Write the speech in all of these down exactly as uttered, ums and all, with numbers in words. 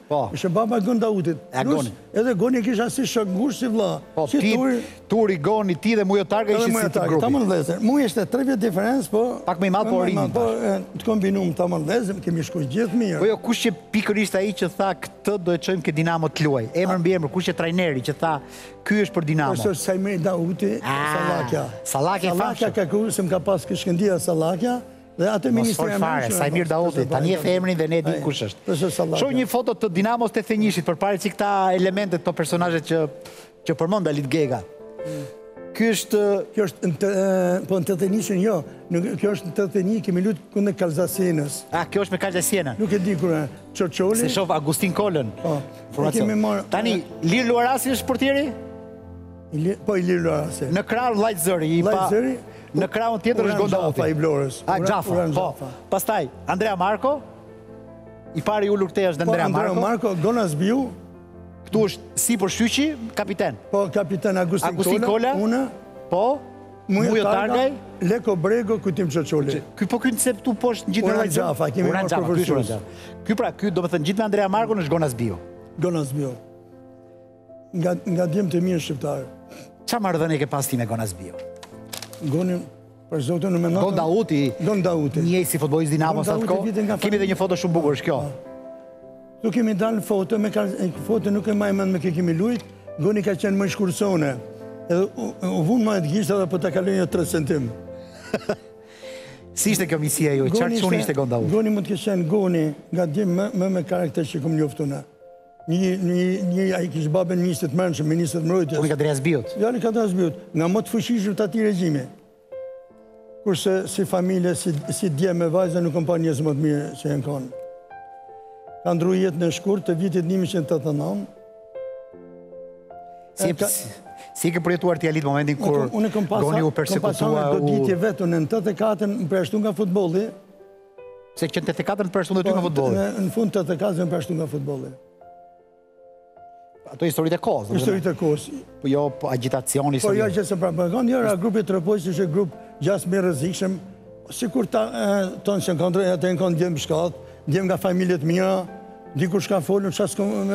Ishe baba Gon Dautit. Plus, edhe Goni kisha si shok ngushtë si vlla. Po, ti, Turi, Goni, ti dhe Mujo Targa ishi si të grupi. Ta më ndezër. Mu ishte tre vjetë diferencë, po... Pak me i madhë, po rinjë. Po, të kombinum ta më ndezër, kemi shkuj gjithë mirë. Po jo, kush që pikërisht ai që tha këtë do e qojmë ke Dinamo të luaj? Emër mbi emër, kush që trajneri që tha ky është për Dinamo? Është Sajmir Dauti, Sallakja. Sallakja i Sallakja ka kur, se më ka pas Kishkëndia Sallakja, dhe atë ministri e fare, Sajmir Dauti, tani e the emrin dhe ne dim kush është. Shoh një foto të Dinamos të Thenjishit, përpara që këta elementet, këto personazhe që që përmend Alit Gega. Ky është kjo është po në të Thenjishin jo, kjo është në të Thenji kemi lutë kundër Kalzasienës. Ah, kjo është me Kalzasienën. Nuk e di kur Çoçoli. Se shoh Agustin Kolën. Po. Tani Lir Luarasi është portieri? Po i Lir Luarasi. Në krah Llajt Zëri, i pa. Në krahun tjetër është Gon Dauti. I Vlorës. Ah, Xhafa, po. Pastaj Andrea Marko. I pari ulur këtej është Andrea Marko. Andrea Marko, Gona Zbiu. Këtu është Sipër Shqyqi, kapiten. Po, kapiten Agustin Kola. Unë. Po. Mujo Targaj. Leko Brego, Kujtim Çoçoli. Ky po ky se këtu poshtë gjithë me Xhafa, kemi marrë profesionisht. Ky pra, ky domethënë gjithë me Andrea Marko është Gona Zbiu. Gona Zbiu. Nga nga djem të mirë shqiptar. Çfarë marrëdhënie ke pas ti me Gona Zbiu? Goni për zotin në mendon. Gon Dauti. Gon Dauti. Një si futbollist Dinamo sa të kohë. Kemi edhe një foto shumë bukur, është kjo. Tu kemi dalë foto, me foto nuk e maj mend me kë kemi lujt, Goni ka qenë më shkursone. Edhe u vunë ma e të gjishtë edhe për të kalojnë tre centim. Si ishte kjo misia ju? Qartë që unë ishte Gon Dauti? Goni mund të qenë Goni nga dim më me karakter që këm njoftuna. Një a i kishë babën ministët mërënshëm, ministët mërojtjes. Unë ka Andreas Biut? Ja, një ka Andreas Biut. Nga më të fëshishëm të ati regjimi. Kurse si familje, si dje me vajza, nuk kom pa njësë më të mirë që jenë kanë. Ka ndru jetë në shkurt të vitit një mijë e tetëdhjetë e nëntë. Si ke përjetuar ti Alit momentin kur Goni u persekutua? Unë kom pasane do ditje vetu në nëntëdhjetë e katër më përshtu nga futbolli. Se që në nëntëdhjetë e katër më përshtu nga ty nga futbolli? Në fund nëntëdhjetë e katër më përshtu nga futbolli. Ato historit e kohës? Historit e kohës. Po jo agitacioni? Po jo që se pra përgën, jo era grupi të rëpoj që është grup gjasë me rëzikshëm, si kur tonë që në kontrë, atë në konë djemë shkatë, djemë nga familjet mira, dikur shka folën, sa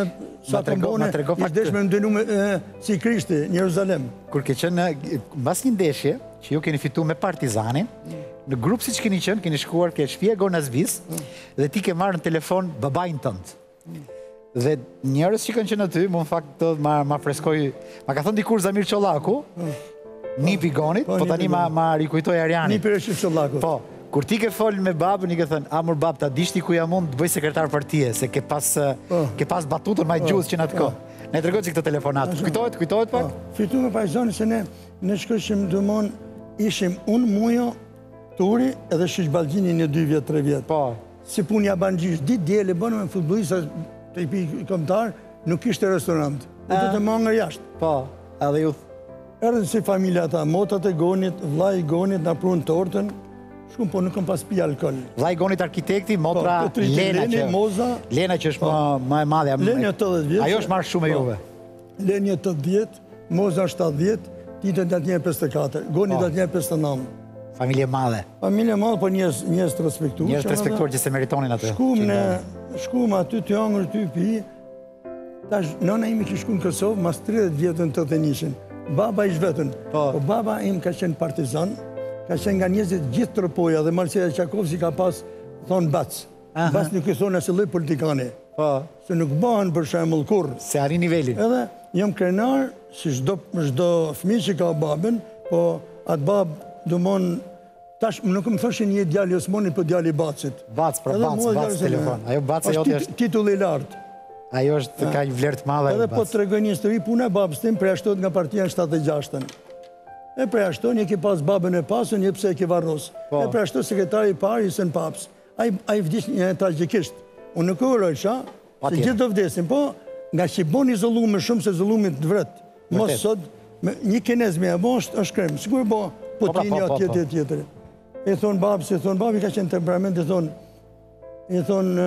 të mbone, ishtë desh me ndënu si Krishti, në Jeruzalem. Kur ke qenë, bas një ndeshje, që ju keni fitu me Partizanin, në grupë si që keni qenë, keni shkuar ke shtëpia Gon Azbis, dhe ti ke marrë në telefon babajnë tëndë. Dhe njërës që kanë qenë aty, më në fakt të ma freskoj, ma ka thënë dikur Zamir Qollaku, nipi Gonit, po tani ma rikujtoj Arjani. Nipi Reshit Qollaku. Po, kur ti ke folë me babën, i ke thënë, amur bab, ta dishti ku ja mund të bëj sekretar partije, se ke pas batutën ma i gjusë që në atë kohë. Ne të regoj që këtë telefonat. Kujtojt, kujtojt pak? Fitu me pajzoni se ne në shkëshim dëmon, ishim unë Mujo, Turi, edhe Shish Balgjini një dy vjetë, tre vjetë. Po. Si pun ja banë gjishë, ditë djele, bënë me futbolista të i pi komtar, nuk ishte restorant. Në të të mangër jashtë. Po, edhe ju... Erdhën si familja ta, motat e Gonit, vlaj Gonit, në prunë tortën, shkum po nuk kom pas pi alkohol. Vlaj Gonit arkitekti, motra Lena që... Lena që është më e madhe. Lena nëntëdhjetë vjetë. Ajo është marrë shumë e juve. Lena nëntëdhjetë, Moza shtatëdhjetë, titën datë një pesëdhjetë e katër, Gonit datë një pesëdhjetë e nëntë. Familje madhe. Familje madhe, po njës të respektuar. Njës të respektuar që se meritonin atë. Shkum aty të angër ty pi, tash nëna imi që shku në Kosovë, mas tridhjetë vjetën të të njëshin. Baba ish vetën, po baba im ka qenë partizan, ka qenë nga njëzit gjithë të rëpoja dhe Marcia Qakovsi ka pas thonë bac. Bac nuk i thonë asë lëj politikane. Se nuk bëhen për shemull kur. Se arri nivelin. Edhe jam krenar, si shdo fmi që ka babën, po atë babë dëmon, tash nuk më thoshin një djali Osmonit, po djali Bacit. Bac, për Bac, Bac telefon. Ajo Bac e jote është... Titull i lartë. Ajo është ka një vlerë të madhe. Edhe po të regoj një histori, puna e babës tim preashtot nga partia në shtatë e gjashtën. E preashtot, një ki pas babën e pasën, një pse e ki varros. E preashtot sekretari i parë, i sën paps. A i vdish një tragjikisht. Unë nuk uroj qa, se gjithë do vdesin, po nga që i bon izolume shumë se izolumit të vret. Mos sot, një kinez me e bo është krem. Sigur bo Putinja tjetër tjetër. E thonë babës, e thonë babë, i ka qenë temperament, e thonë, i thonë,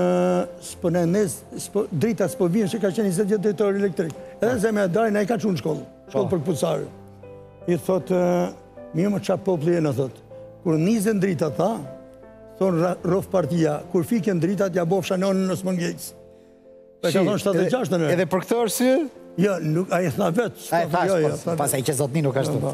drita s'po vinë, që ka qenë njëzet vjetë drejtor elektrik. Edhe zeme e dajnë, a i ka qunë shkollë, shkollë për këpucarë. I thotë, mirë më qa popli e në thotë, kur njëzën drita tha, thonë rof partia, kur fikën dritat, ja bofë shanonë në Osman Gjejës. E ka thonë shtatë e gjashtën e. Edhe për këtë arsye? Jo, nuk, a i tha vetë. A i thash, pas a i që zotni nuk ashtu.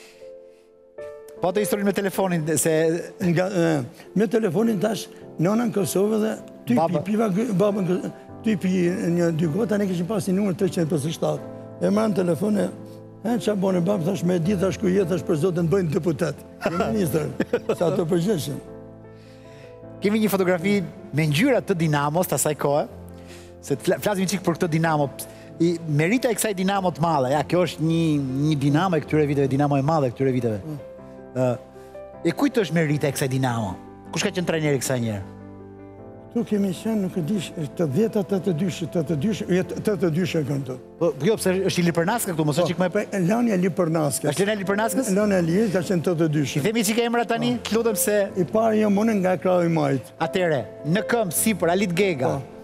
Po të historinë me telefonin, se... Me telefonin tash, nëna në Kosovë dhe ty piva babën, ty pi një dy gota, ne kishim pas një numër tre qindë pesëdhjetë e shtatë. E marrën telefon e, e që bone babë, thash me di, thash ku jetë, thash për zotën bëjnë deputet. Një minister, sa të përgjeshën. Kemi një fotografi me ngjyra të Dinamos të asaj kohë, se të flasim qikë për këtë Dinamo. Merita e kësaj Dinamo të madhe, ja, kjo është një Dinamo e këtyre viteve, Dinamo e madhe e këtyre viteve. E kujtë është merita e kësaj Dinamo? Kush ka qenë trajneri kësaj njerë? Tu kemi qenë, nuk e dish, të dhjetë, të të dyshë, të të dyshë, të të dyshë e kënë të. Jo, pëse është i Lipërnaska këtu, mos e qikë me... Lania Lipërnaskës. është Lania Lipërnaskës? Lania Lipërnaskës ka qenë të të dyshë. I themi që ka emra tani, të lutëm se... I parë jo mune nga Krau i Majtë. Atere, në këmë, si për Alit Gega,